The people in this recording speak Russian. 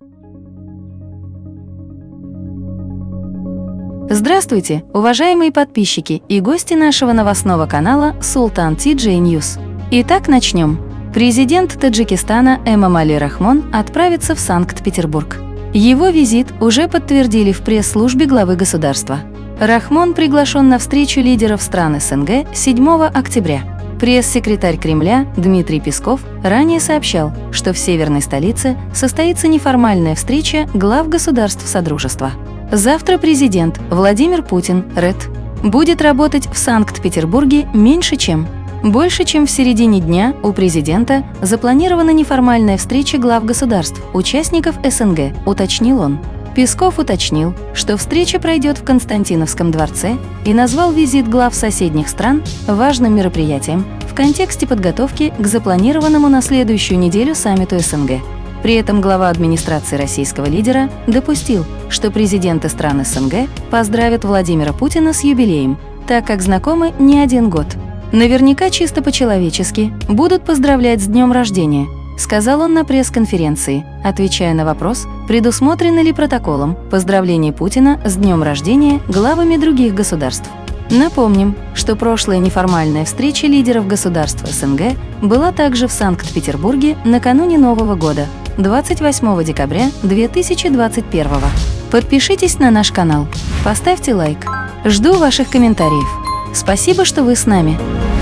Здравствуйте, уважаемые подписчики и гости нашего новостного канала Sultan TJ News. Итак, начнем. Президент Таджикистана Эмомали Рахмон отправится в Санкт-Петербург. Его визит уже подтвердили в пресс-службе главы государства. Рахмон приглашен на встречу лидеров стран СНГ 7 октября. Пресс-секретарь Кремля Дмитрий Песков ранее сообщал, что в северной столице состоится неформальная встреча глав государств Содружества. Завтра президент Владимир Путин, РЭД, будет работать в Санкт-Петербурге больше, чем в середине дня у президента запланирована неформальная встреча глав государств, участников СНГ, уточнил он. Песков уточнил, что встреча пройдет в Константиновском дворце и назвал визит глав соседних стран важным мероприятием в контексте подготовки к запланированному на следующую неделю саммиту СНГ. При этом глава администрации российского лидера допустил, что президенты стран СНГ поздравят Владимира Путина с юбилеем, так как знакомы не один год. Наверняка чисто по-человечески будут поздравлять с днем рождения, сказал он на пресс-конференции, отвечая на вопрос, предусмотрено ли протоколом поздравление Путина с днем рождения главами других государств. Напомним, что прошлая неформальная встреча лидеров государств СНГ была также в Санкт-Петербурге накануне Нового года, 28 декабря 2021. Подпишитесь на наш канал, поставьте лайк. Жду ваших комментариев. Спасибо, что вы с нами.